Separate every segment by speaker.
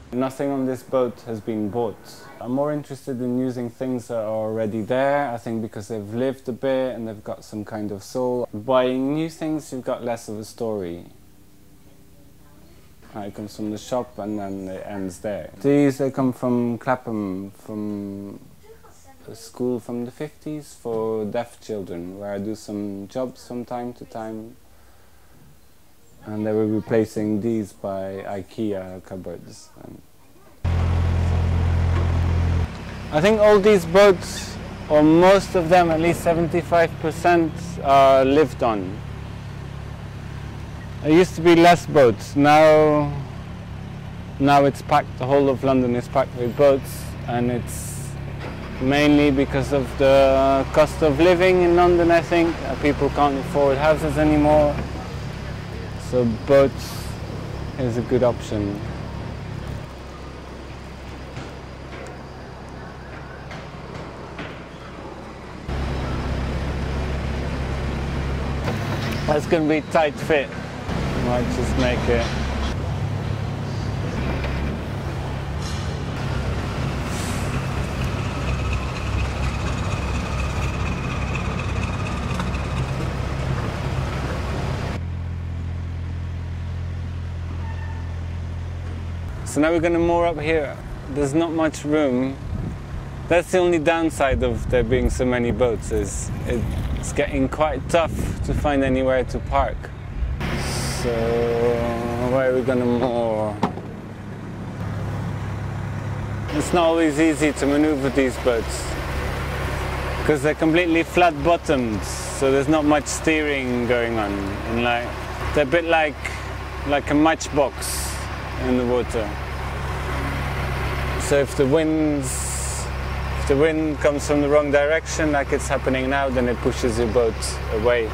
Speaker 1: Nothing on this boat has been bought. I'm more interested in using things that are already there, I think because they've lived a bit and they've got some kind of soul. Buying new things, you've got less of a story. It comes from the shop and then it ends there. These, they come from Clapham, from a school from the 50s for deaf children, where I do some jobs from time to time. And they were replacing these by Ikea cupboards. I think all these boats, or most of them, at least 75%, are lived on. There used to be less boats. Now it's packed. The whole of London is packed with boats, and it's mainly because of the cost of living in London, I think. People can't afford houses anymore. So boats is a good option. That's going to be tight fit. Might just make it. So now we're going to moor up here. There's not much room. That's the only downside of there being so many boats, is it's getting quite tough to find anywhere to park. So where are we going to moor? It's not always easy to maneuver these boats because they're completely flat bottomed, so there's not much steering going on. And they're a bit like a matchbox in the water. So if the wind comes from the wrong direction, like it's happening now, then it pushes your boat away.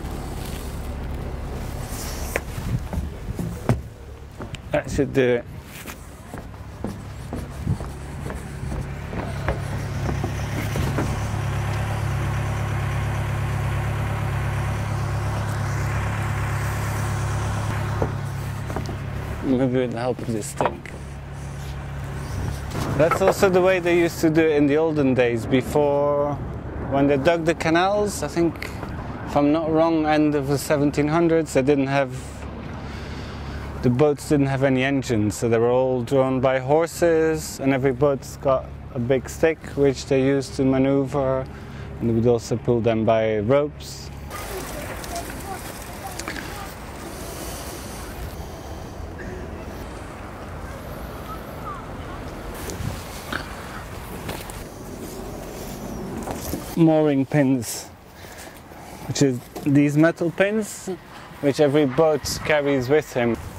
Speaker 1: That should do it. Maybe with the help of this stick. That's also the way they used to do it in the olden days, before, when they dug the canals. I think, if I'm not wrong, end of the 1700s, the boats didn't have any engines, so they were all drawn by horses, and every boat's got a big stick which they used to maneuver, and they would also pull them by ropes. Mooring pins, which is these metal pins, which every boat carries with him.